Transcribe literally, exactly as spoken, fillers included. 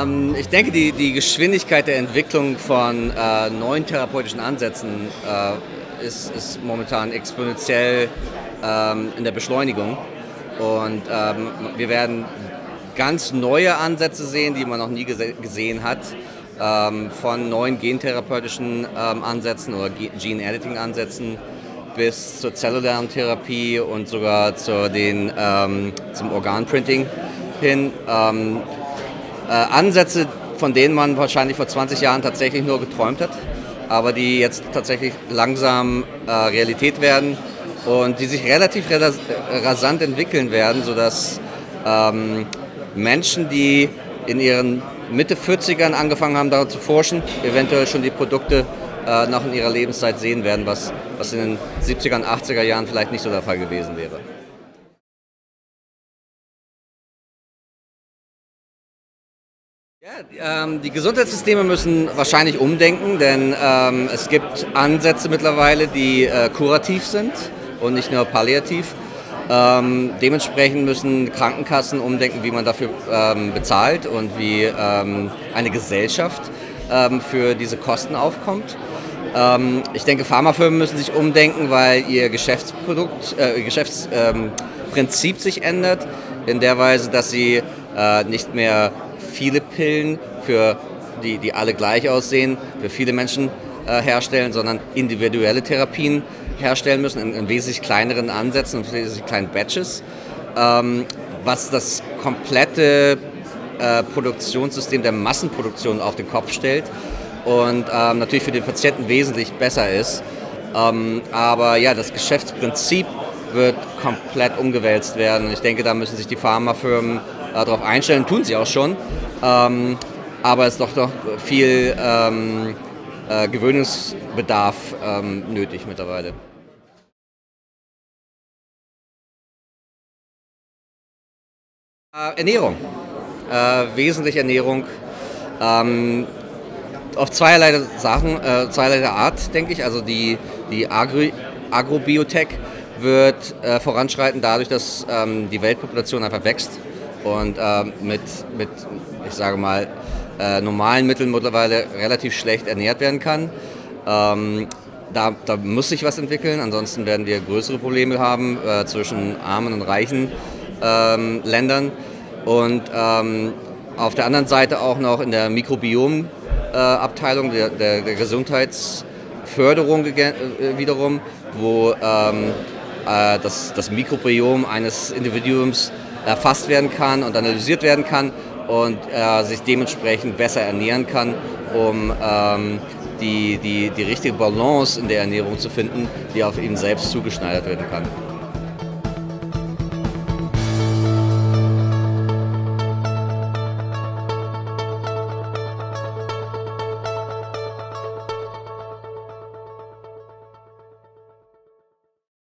Ähm, ich denke, die, die Geschwindigkeit der Entwicklung von äh, neuen therapeutischen Ansätzen äh, ist, ist momentan exponentiell ähm, in der Beschleunigung. Und ähm, wir werden ganz neue Ansätze sehen, die man noch nie gese gesehen hat, ähm, von neuen gentherapeutischen ähm, Ansätzen oder Gene-Editing-Ansätzen bis zur zellularen Therapie und sogar zu den, ähm, zum Organprinting hin. Ähm, äh, Ansätze, von denen man wahrscheinlich vor zwanzig Jahren tatsächlich nur geträumt hat, aber die jetzt tatsächlich langsam äh, Realität werden und die sich relativ rasant entwickeln werden, sodass ähm, Menschen, die in ihren Mitte vierzigern angefangen haben, daran zu forschen, eventuell schon die Produkte äh, noch in ihrer Lebenszeit sehen werden, was, was in den siebziger und achtziger Jahren vielleicht nicht so der Fall gewesen wäre. Ja, ähm, die Gesundheitssysteme müssen wahrscheinlich umdenken, denn ähm, es gibt Ansätze mittlerweile, die äh, kurativ sind und nicht nur palliativ. Ähm, dementsprechend müssen Krankenkassen umdenken, wie man dafür ähm, bezahlt und wie ähm, eine Gesellschaft ähm, für diese Kosten aufkommt. Ähm, ich denke, Pharmafirmen müssen sich umdenken, weil ihr Geschäftsprodukt, äh, Geschäftsprinzip ähm, sich ändert, in der Weise, dass sie äh, nicht mehr viele Pillen, für die, die alle gleich aussehen, für viele Menschen äh, herstellen, sondern individuelle Therapien herstellen müssen, in, in wesentlich kleineren Ansätzen und wesentlich kleinen Batches, ähm, was das komplette äh, Produktionssystem der Massenproduktion auf den Kopf stellt und ähm, natürlich für den Patienten wesentlich besser ist. Ähm, aber ja, das Geschäftsprinzip wird komplett umgewälzt werden. Ich denke, da müssen sich die Pharmafirmen äh, darauf einstellen, tun sie auch schon. Ähm, aber es ist doch, doch viel ähm, äh, Gewöhnungsbedarf ähm, nötig mittlerweile. Äh, Ernährung. Äh, wesentlich Ernährung. Ähm, auf zweierlei Sachen, äh, zweierlei Art, denke ich. Also die, die Agri Agrobiotech wird äh, voranschreiten dadurch, dass ähm, die Weltpopulation einfach wächst und äh, mit, mit, ich sage mal, äh, normalen Mitteln mittlerweile relativ schlecht ernährt werden kann. Ähm, da, da muss sich was entwickeln, ansonsten werden wir größere Probleme haben äh, zwischen armen und reichen ähm, Ländern. Und ähm, auf der anderen Seite auch noch in der Mikrobiom-Abteilung, äh, der, der, der Gesundheitsförderung äh, wiederum, wo ähm, äh, das, das Mikrobiom eines Individuums erfasst werden kann und analysiert werden kann und äh, sich dementsprechend besser ernähren kann, um ähm, die, die, die richtige Balance in der Ernährung zu finden, die auf ihn selbst zugeschneidert werden kann.